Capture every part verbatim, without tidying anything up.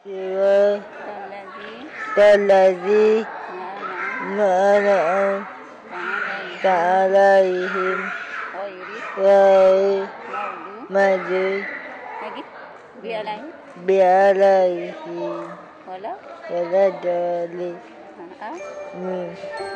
Siwa Alladzi Alladzi Ma'ana'am Ta'alaihim Ghairi Majid Lagi Bi'alaihim Bi'alaihim Wala Wala Dali Haa Hmm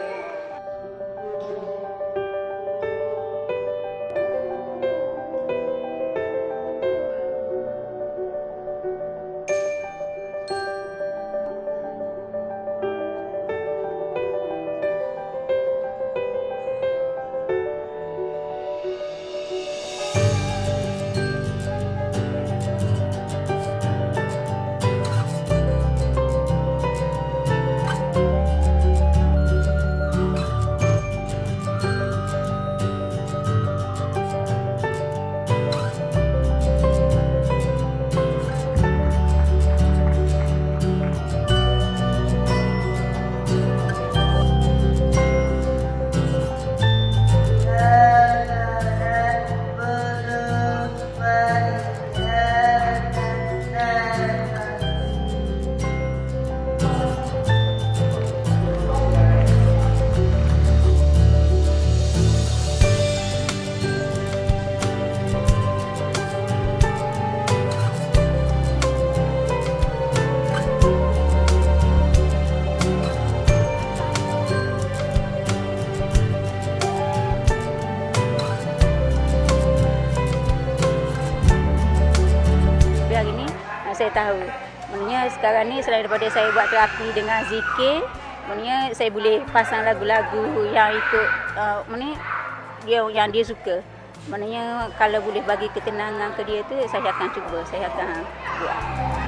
Saya tahu, maknanya sekarang ni selain daripada saya buat terapi dengan zikir, maknanya saya boleh pasang lagu-lagu yang ikut, uh, maknanya dia yang dia suka. Maknanya kalau boleh bagi ketenangan ke dia tu, saya akan cuba, saya akan buat.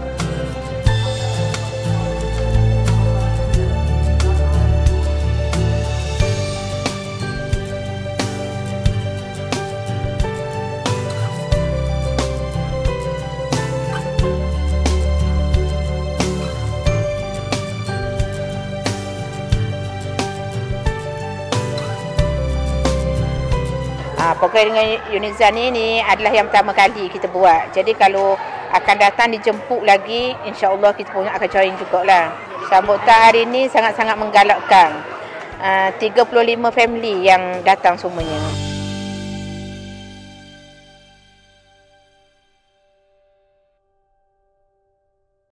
Ha, program dengan Unizan ini adalah yang pertama kali kita buat. Jadi kalau akan datang dijemput lagi, insya-Allah kita pun akan join jugalah. Sambutan hari ini sangat-sangat menggalakkan. Uh, tiga puluh lima family yang datang semuanya.